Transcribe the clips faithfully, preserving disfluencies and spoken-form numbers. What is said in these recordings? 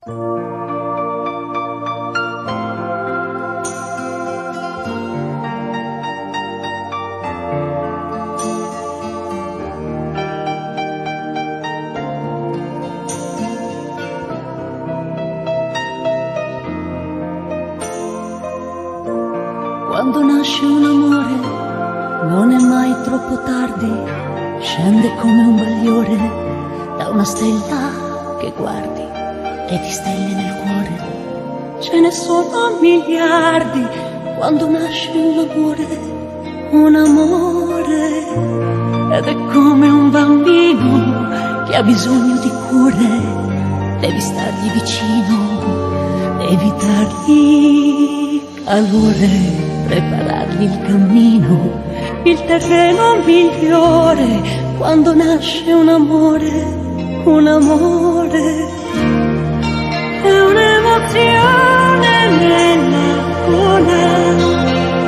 Quando nasce un amore non è mai troppo tardi, scende come un bagliore da una stella che guardi e di stelle nel cuore ce ne sono miliardi. Quando nasce un amore, un amore, ed è come un bambino che ha bisogno di cure, devi stargli vicino, devi dargli calore, preparargli il cammino, il terreno migliore. Quando nasce un amore, un amore, è un'emozione nella gola.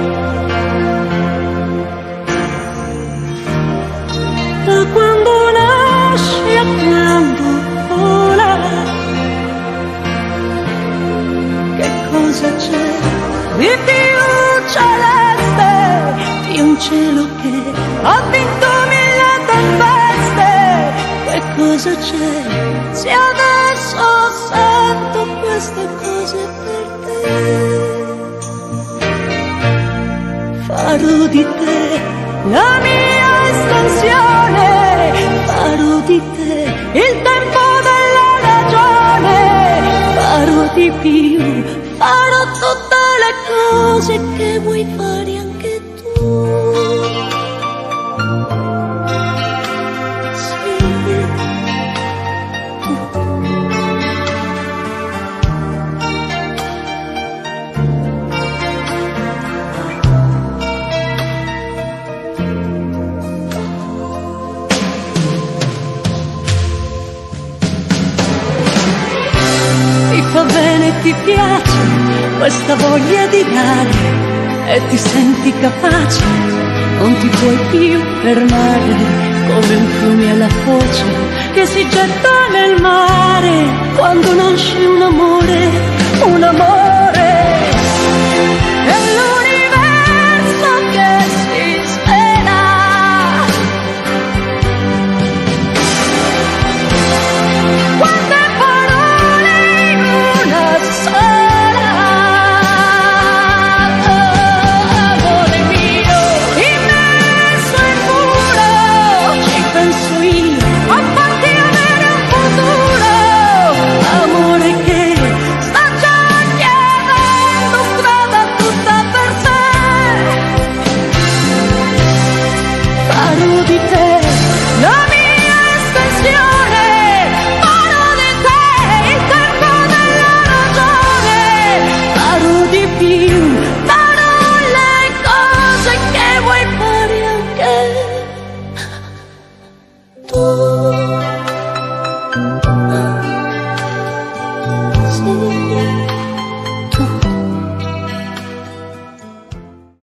Da quando nasce a quando vola, che cosa c'è di più celeste di un cielo che ha vinto mille tempeste? Che cosa c'è se adesso sento queste cose per te? Farò di te la mia estensione, farò di te il tempo della ragione, farò di più, farò tutte le cose che vuoi fare anche tu. Sì, tu. Ti fa bene, ti piace questa voglia di dare e ti senti capace, non ti puoi più fermare, come un fiume alla foce che si getta nel mare. Quando nasce un amore